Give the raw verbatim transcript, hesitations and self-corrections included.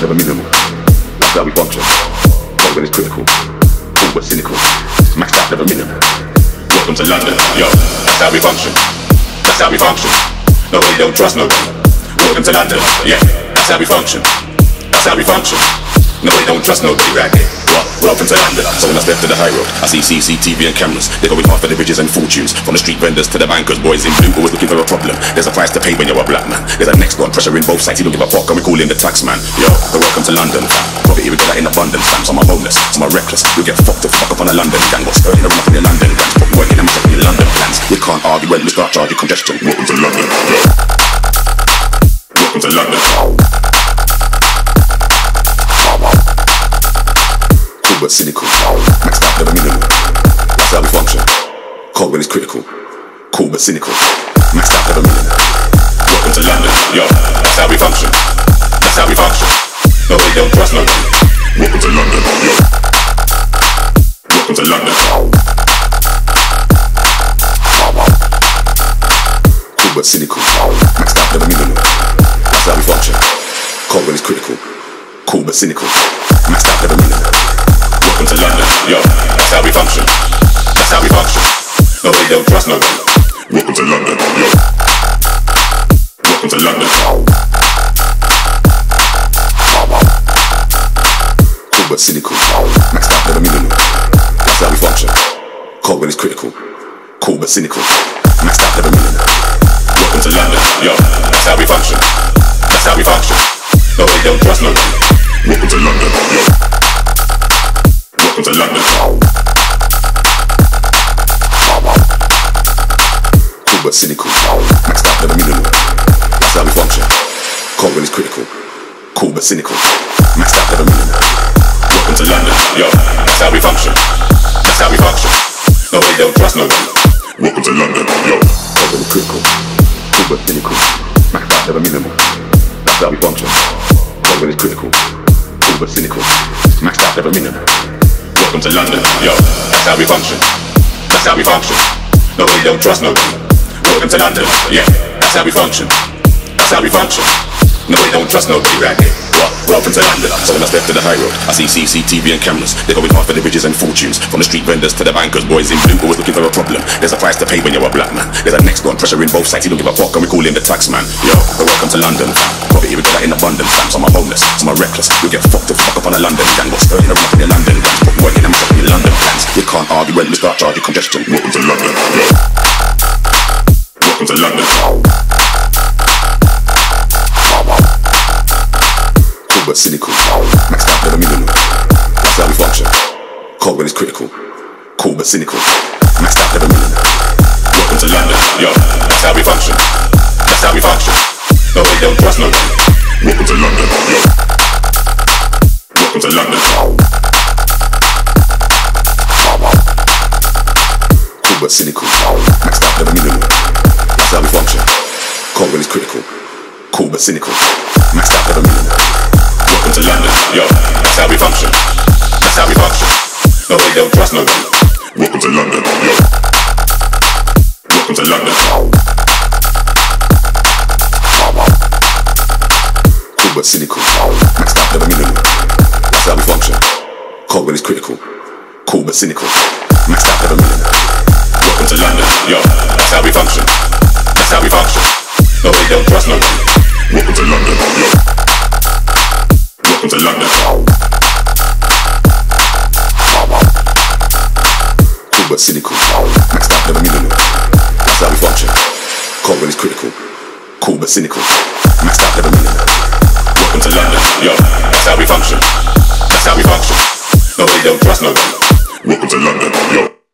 never minimal. That's how we function. Cold when it's critical. Cool but cynical. Maxed out, never minimal. Welcome to London, yo. That's how we function. That's how we function. Nobody don't trust nobody. Welcome to London, yeah. That's how we function. That's how we function. Nobody don't trust nobody right here. Well, welcome to London. So when I step to the high road, I see C C T V and cameras. They're going after the riches and fortunes. From the street vendors to the bankers, boys in blue always looking for a problem. There's a price to pay when you're a black man. There's a next one, pressure in both sides. He don't give a fuck and we call him the tax man. Yo, so welcome to London. Property we got that in abundance. Fam, some are homeless, some are reckless. You'll get fucked to fuck up on a London gang. What's earning around in your London gangs? Put working and in your London plans. You can't argue when we start charging congestion. Welcome to London, yo. Welcome to London. Cool but cynical. Maxed out, never minimal. That's how we function. Cold when it's critical. Cool but cynical. Maxed out, never minimal. Welcome to London, yo. That's how we function. That's how we function. Nobody don't trust nobody. Welcome to London, yo. Welcome to London. Cool but cynical. Maxed out, never minimal. That's how we function. Cold when it's critical. Cool but cynical. Maxed out, never minimal. Welcome to London, yo. That's how we function. That's how we function. Nobody don't trust nobody. Welcome to London, yo. Welcome to London. Cool but cynical. Maxed out, never minimal. That's how we function. Cold when it's critical. Cool but cynical. Maxed out, never minimal. Welcome to London, yo. That's how we function. That's how we function. Nobody don't trust nobody. Welcome to London, yo. Welcome to London. Cool but cynical. Maxed out, never minimal. That's how we function. Cold when it's critical. Cool but cynical. Maxed out, never minimal. Welcome to London, yo. That's how we function. That's how we function. Nobody don't trust nobody. Welcome to London, yo. Cold when it's critical. Cool but cynical. Maxed out, never minimal. That's how we function. Cold when it's critical. Cool but cynical. Maxed out, never minimal. Welcome to London, yo. That's how we function. That's how we function. Nobody don't trust nobody. Welcome to London, yeah. That's how we function. That's how we function. Nobody don't trust nobody right here. Well, welcome to London. So when I step to the high road, I see C C T V and cameras. They're going after the riches and fortunes. From the street vendors to the bankers, boys in blue always looking for a problem. There's a price to pay when you're a black man. There's a next one, pressure in both sides. He don't give a fuck and we call him the tax man. Yo, so welcome to London. Property we got that in abundance. Fam, some are homeless, some are reckless. You'll get fucked to fuck up on a London gang. What's earning around in your London gangs? Put working and in your London plans. You can't argue when we start charging congestion. Welcome to London, yo. Welcome to London. Cool but cynical. Maxed out, never minimal. That's how we function. Cold when it's critical. Cool but cynical. Maxed out, never minimal. Welcome to London, yo. That's how we function. That's how we function. Nobody don't trust nobody. Welcome to London, yo. Welcome to London. Cool but cynical. Maxed out, never minimal. That's how we function. Cold when it's critical. Cool but cynical. Maxed out, never minimal. Welcome to London, yo. That's how we function. That's how we function. Nobody don't trust nobody. Welcome to London, yo. Welcome to London. Cool but cynical. Maxed out, never minimal. That's how we function. Cold when it's critical. Cool but cynical. Maxed out, never minimal. Welcome to London, yo. That's how we function. That's how we function. Nobody don't trust nobody. Welcome to London, yo. Welcome to London. Cool but cynical. Maxed out, never minimal. That's how we function. Cold when it's critical. Cool but cynical. Maxed out, never minimal. Welcome to London, yo. That's how we function. That's how we function. Nobody don't trust nobody. Welcome to London, yo.